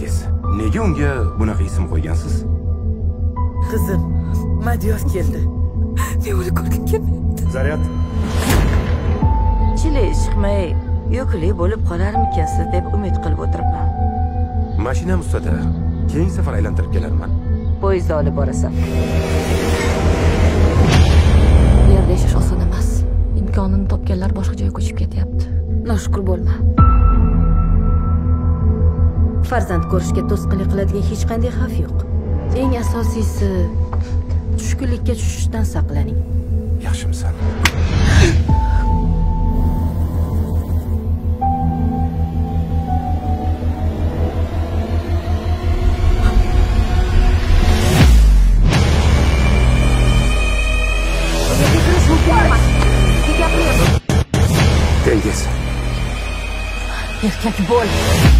Tengiz, nega unga bunaqa ism qo'ygansiz? Qizim, Madyoz keldi. Men uni ko'rgim kelmayapti. Zaryad. Chili chiqmay, yo'qlik bo'lib qolarmikansiz deb umid qilib o'tiribman. Mashinam ustida. Keyingi safar aylantirib kelarman. Poyezdda olib borasan. Bu yerda yashash oson emas. Imkonini topganlar boshqa joyga ko'chib ketyapti. Noshukur bo'lma. Farzand ko'rishga to'sqinlik qiladigan hech qanday xavf yo'q. Eng asosiysi tushkunlikka tushishdan saqlaning. Yaxshimisan? Tengiz. Erkak bo'l.